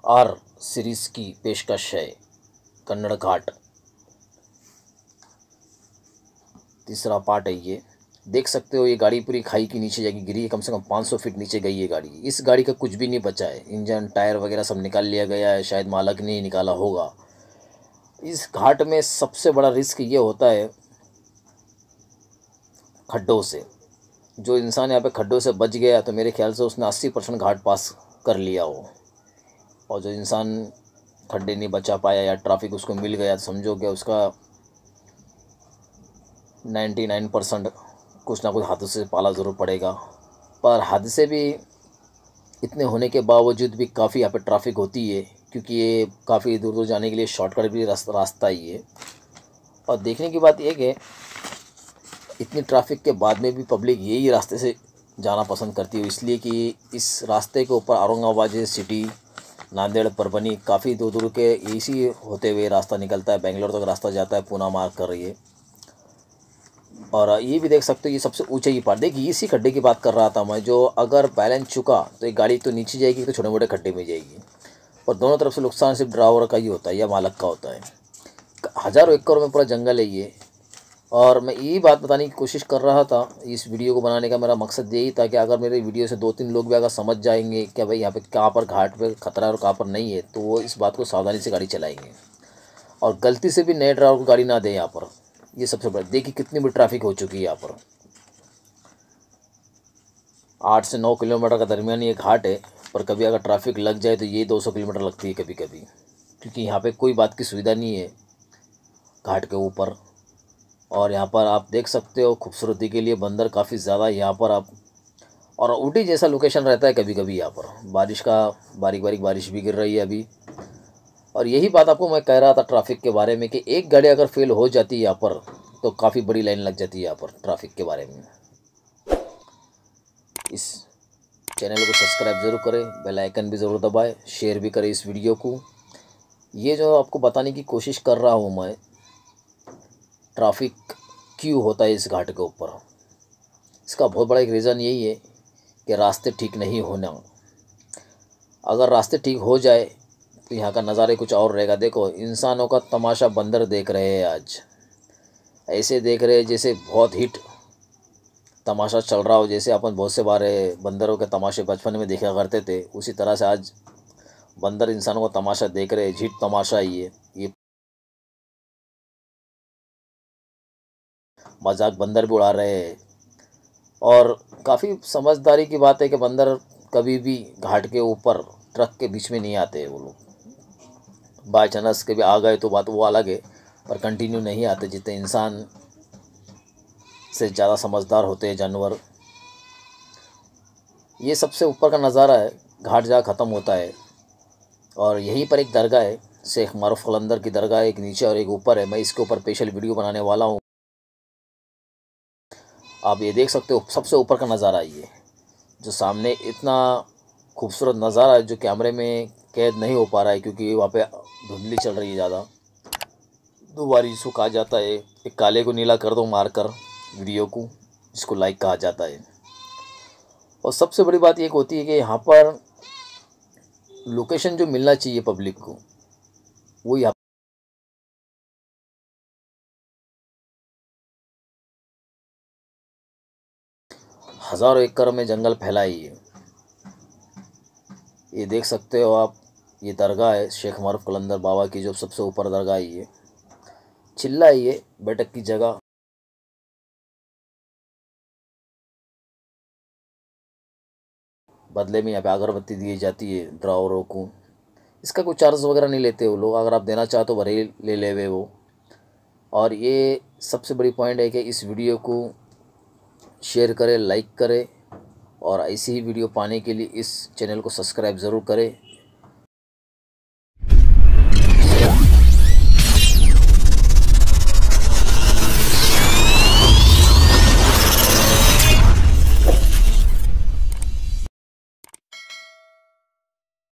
R series की पेशकश है। कन्नड़ घाट तीसरा पार्ट है ये। देख सकते हो ये गाड़ी पूरी खाई के नीचे जाके गिरी है, कम से कम 500 फीट नीचे गई है गाड़ी। इस गाड़ी का कुछ भी नहीं बचा है, इंजन टायर वगैरह सब निकाल लिया गया है, शायद मालक ने ही निकाला होगा। इस घाट में सबसे बड़ा रिस्क ये होता है खड्डों से। जो इंसान यहाँ पे खड्डों से बच गया तो मेरे ख्याल से उसने 80% घाट पास कर लिया हो, और जो इंसान खड्डे नहीं बचा पाया या ट्रैफिक उसको मिल गया तो समझो कि उसका 99% कुछ ना कुछ हादसे से पाला ज़रूर पड़ेगा। पर हादसे भी इतने होने के बावजूद भी काफ़ी यहाँ पे ट्रैफिक होती है, क्योंकि ये काफ़ी दूर दूर जाने के लिए शॉर्टकट भी रास्ता ही है। और देखने की बात यह कि इतनी ट्रैफिक के बाद में भी पब्लिक यही रास्ते से जाना पसंद करती है, इसलिए कि इस रास्ते के ऊपर औरंगाबाद जैसे सिटी, नांदेड़, परभनी, काफ़ी दूर दूर के इसी होते हुए रास्ता निकलता है, बेंगलोर तक रास्ता जाता है, पूना मार्ग कर रही है। और ये भी देख सकते हो ये सबसे ऊंचे ही पार्ट। देखिए इसी खड्डे की बात कर रहा था मैं, जो अगर बैलेंस चुका तो एक गाड़ी तो नीचे जाएगी तो छोटे मोटे खड्डे में जाएगी, और दोनों तरफ से नुकसान सिर्फ ड्राइवर का ही होता है या मालक का होता है। हज़ारों एकड़ में पूरा जंगल है ये। और मैं यही बात बताने की कोशिश कर रहा था, इस वीडियो को बनाने का मेरा मकसद यही था कि अगर मेरे वीडियो से 2-3 लोग भी अगर समझ जाएंगे कि भाई यहाँ पे कहाँ पर घाट पे खतरा है और कहाँ पर नहीं है, तो वो इस बात को सावधानी से गाड़ी चलाएंगे और गलती से भी नए ड्राइवर को गाड़ी ना दें यहाँ पर। ये सबसे बड़ा। देखिए कितनी भी ट्रैफिक हो चुकी है यहाँ पर। 8 से 9 किलोमीटर का दरमियान ये घाट है, पर कभी अगर ट्रैफिक लग जाए तो ये 200 किलोमीटर लगती है कभी कभी, क्योंकि यहाँ पे कोई बात की सुविधा नहीं है घाट के ऊपर। और यहाँ पर आप देख सकते हो खूबसूरती के लिए बंदर काफ़ी ज़्यादा यहाँ पर आप, और ऊटी जैसा लोकेशन रहता है कभी कभी यहाँ पर। बारिश का बारीक बारीक बारिश भी गिर रही है अभी। और यही बात आपको मैं कह रहा था ट्रैफिक के बारे में कि एक गाड़ी अगर फेल हो जाती है यहाँ पर तो काफ़ी बड़ी लाइन लग जाती है यहाँ पर ट्रैफिक के बारे में। इस चैनल को सब्सक्राइब ज़रूर करें, बेल आइकन भी ज़रूर दबाएं, शेयर भी करें इस वीडियो को। ये जो आपको बताने की कोशिश कर रहा हूँ मैं, ट्रैफिक क्यों होता है इस घाट के ऊपर, इसका बहुत बड़ा एक रीज़न यही है कि रास्ते ठीक नहीं होना। अगर रास्ते ठीक हो जाए तो यहाँ का नज़ारे कुछ और रहेगा। देखो इंसानों का तमाशा बंदर देख रहे हैं आज, ऐसे देख रहे हैं जैसे बहुत हिट तमाशा चल रहा हो, जैसे अपन बहुत से बारे बंदरों के तमाशे बचपन में देखा करते थे, उसी तरह से आज बंदर इंसानों का तमाशा देख रहे हैं। झिट तमाशा ही है ये, मजाक बंदर भी उड़ा रहे हैं। और काफ़ी समझदारी की बात है कि बंदर कभी भी घाट के ऊपर ट्रक के बीच में नहीं आते। वो लोग बाई चांस कभी आ गए तो बात वो अलग है, पर कंटिन्यू नहीं आते। जितने इंसान से ज़्यादा समझदार होते हैं जानवर। ये सबसे ऊपर का नज़ारा है, घाट जहाँ ख़त्म होता है, और यहीं पर एक दरगाह है, शेख मारूफ कलंदर की दरगाह, एक नीचे और एक ऊपर है। मैं इसके ऊपर स्पेशल वीडियो बनाने वाला हूँ। आप ये देख सकते हो सबसे ऊपर का नज़ारा ये, जो सामने इतना खूबसूरत नज़ारा है जो कैमरे में कैद नहीं हो पा रहा है, क्योंकि वहाँ पे धुंधली चल रही है ज़्यादा। दोबारा इसको कहा जाता है, एक काले को नीला कर दो मार कर वीडियो को, इसको लाइक कहा जाता है। और सबसे बड़ी बात एक होती है कि यहाँ पर लोकेशन जो मिलना चाहिए पब्लिक को, वो यहाँ हज़ारों एकड़ में जंगल फैला ही है। ये देख सकते हो आप, ये दरगाह है शेख मारूफ कलंदर बाबा की, जो सबसे ऊपर दरगाह ही है। चिल्ला ही है बैठक की जगह। बदले में यहाँ पे अगरबत्ती दी जाती है ड्राइवरों को। इसका कोई चार्ज वगैरह नहीं लेते वो लोग, अगर आप देना चाहो तो भले ले ले वो। और ये सबसे बड़ी पॉइंट है कि इस वीडियो को शेयर करें, लाइक करें, और ऐसी ही वीडियो पाने के लिए इस चैनल को सब्सक्राइब ज़रूर करें।